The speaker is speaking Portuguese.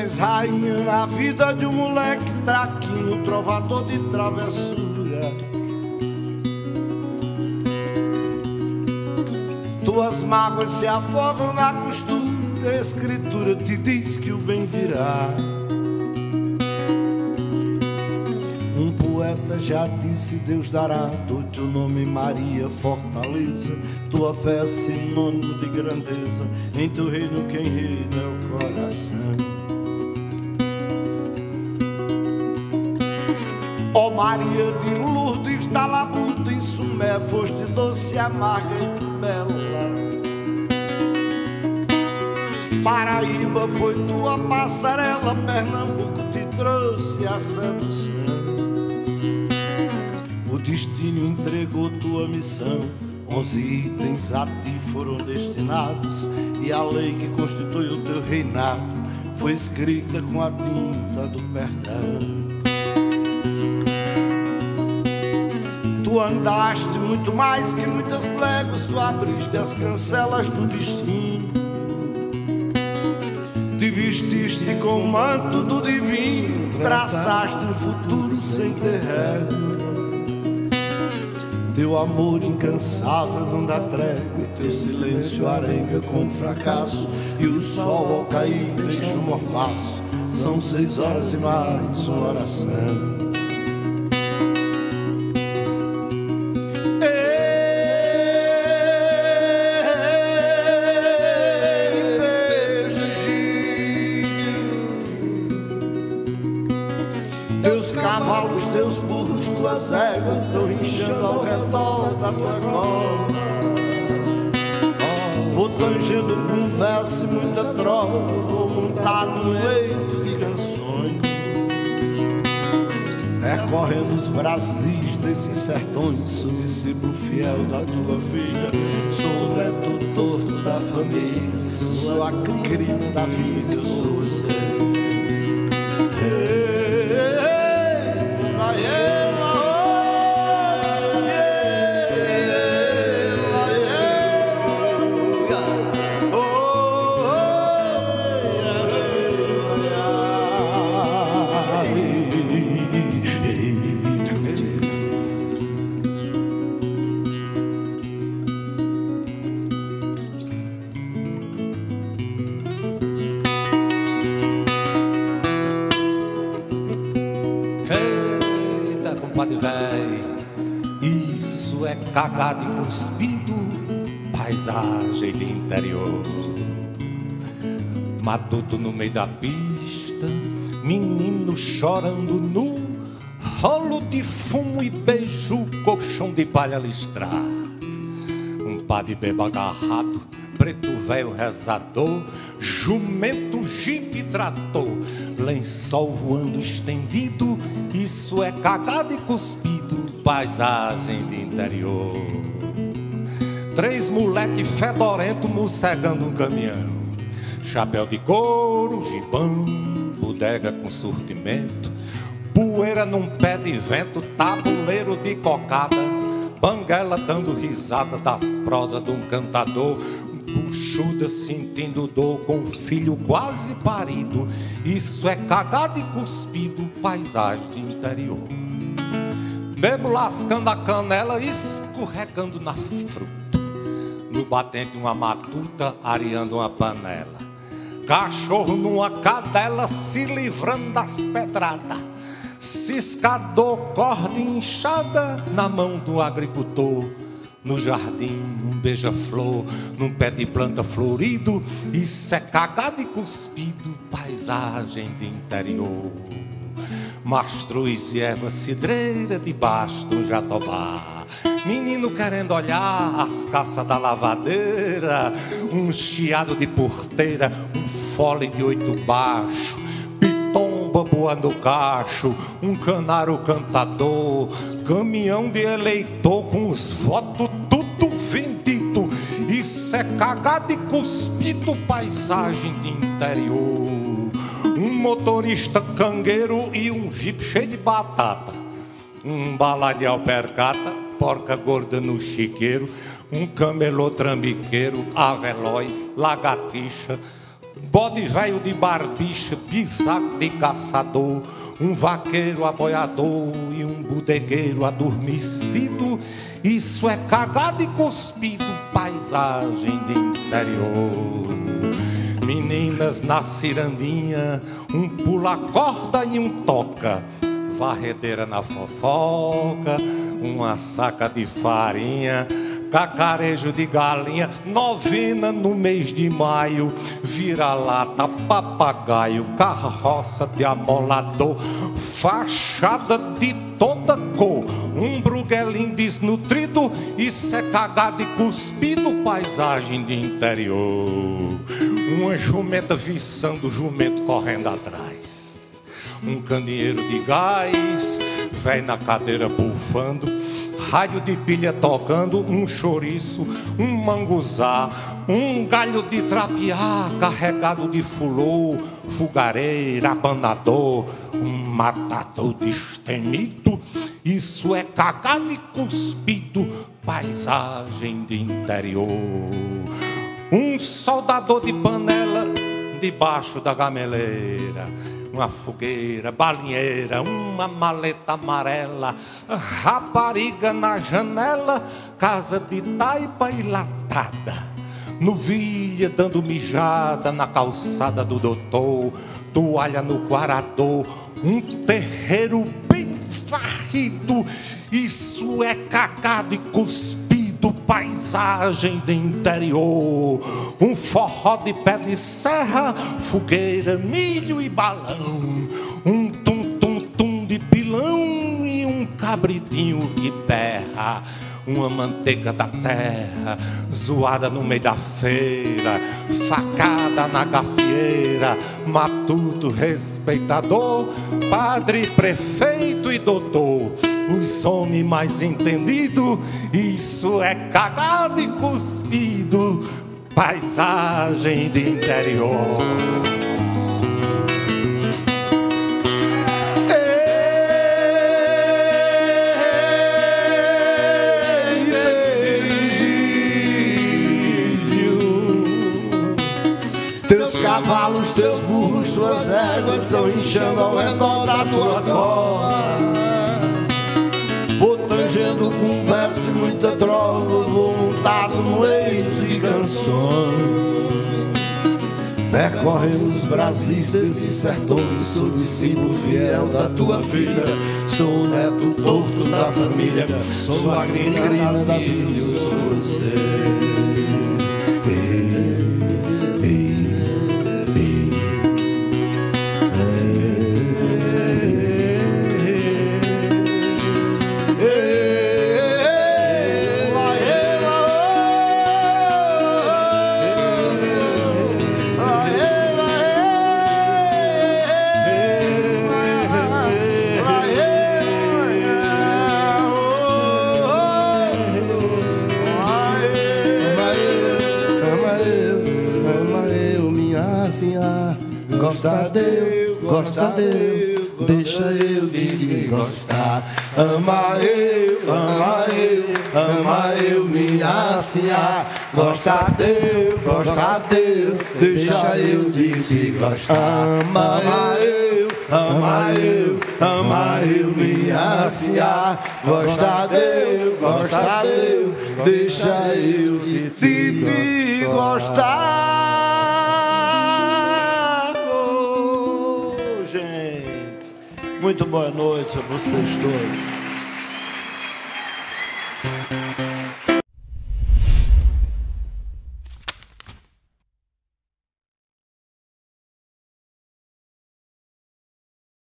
és rainha na vida de um moleque traquino, trovador de travessura. Tuas mágoas se afogam na costura, a escritura te diz que o bem virá. Um poeta já disse, Deus dará, do teu nome Maria, fortaleza. Tua fé é sinônimo de grandeza, em teu reino quem reina é o coração. Ó Maria de Lourdes, da labuta em Sumé, foste doce, amarga e bela. Paraíba foi tua passarela, Pernambuco te trouxe a sedução. O destino entregou tua missão, 11 itens a ti foram destinados, e a lei que constitui o teu reinado foi escrita com a tinta do perdão. Tu andaste muito mais que muitas léguas, tu abriste as cancelas do destino, te vestiste com o manto do divino, traçaste um futuro sem ter regra. Teu amor incansável não dá trégua, teu silêncio arenga com fracasso, e o sol ao cair deixa um mormaço. São 6 horas e mais uma oração. Teus cavalos, teus burros, tuas éguas estão inchando ao redor da tua cova. Vou tangendo com verso e muita trova, vou montar num leito de canções, percorrendo os Brasis desses sertões. Sou discípulo fiel da tua filha, sou o neto torto da família, sou a crina da vida, eu sou você. Compadre véi, isso é cagado e cuspido, paisagem de interior. Matuto no meio da pista, menino chorando nu, rolo de fumo e beijo, colchão de palha listrado. Um padre bebo agarrado, preto velho rezador, jumento, jipe, trator, lençol voando estendido, isso é cagado e cuspido, paisagem de interior. 3 moleque fedorento mocegando um caminhão, chapéu de couro, gibão, bodega com surtimento, poeira num pé de vento, tabuleiro de cocada, banguela dando risada das prosas de um cantador, buchuda sentindo dor com o filho quase parido, isso é cagado e cuspido, paisagem de interior. Bebo lascando a canela, escorregando na fruta, no batente uma matuta, areando uma panela, cachorro numa cadela, se livrando das pedradas, ciscador, corda inchada na mão do agricultor. No jardim, um beija-flor, num pé de planta florido, isso é cagado e cuspido, paisagem de interior. Mastruz e erva cidreira debaixo de um jatobá, menino querendo olhar as caças da lavadeira, um chiado de porteira, um fole de 8 baixo, pitomba boa no cacho, um canário cantador, caminhão de eleitor com os votos tudo vendido, isso é cagado e cuspido, paisagem de interior. Um motorista cangueiro e um jipe cheio de batata, um bala de alpercata, porca gorda no chiqueiro, um camelô trambiqueiro, ave veloz, lagartixa, bode velho de barbicha, pisaco de caçador, um vaqueiro aboiador e um bodegueiro adormecido. Isso é cagado e cuspido, paisagem de interior. Meninas na cirandinha, um pula-corda e um toca, varredeira na fofoca, uma saca de farinha, cacarejo de galinha, novena no mês de maio, vira-lata, papagaio, carroça de amolador, fachada de toda cor, um bruguelim desnutrido, isso é cagado e cuspido, paisagem de interior. Uma jumenta viçando, jumento correndo atrás, um candeeiro de gás, véi na cadeira bufando, rádio de pilha tocando, um chouriço, um manguzá, um galho de trapear carregado de fulô, fogareira, abanador, um matador destemido. Isso é cagado e cuspido, paisagem de interior. Um soldador de panela debaixo da gameleira, uma fogueira, balinheira, uma maleta amarela, rapariga na janela, casa de taipa e latada, novilha dando mijada na calçada do doutor, toalha no guarador, um terreiro bem varrido. Isso é cagado e cuspido, paisagem de interior. Um forró de pé de serra, fogueira, milho e balão, um tum-tum-tum de pilão e um cabritinho que berra, uma manteiga da terra, zoada no meio da feira, facada na gafieira, matuto respeitador, padre, prefeito e doutor, os homens mais entendidos. Isso é cagado e cuspido, paisagem de interior. Teus cavalos, teus burros, tuas éguas estão inchando ao redor da tua corda. Vou tangendo com verso e muita trova, vou montado no eito de canções. Percorrendo os Brasis desses sertões, sou discípulo fiel da tua filha, sou o neto torto da família, sou a grina da vida, eu sou você. Gosta eu, deixa eu te gostar. Ama eu, minha senhora. Gosta eu, deixa eu te gostar. Ama eu, minha senhora. Gosta eu, deixa eu te gostar. Muito boa noite a vocês todos.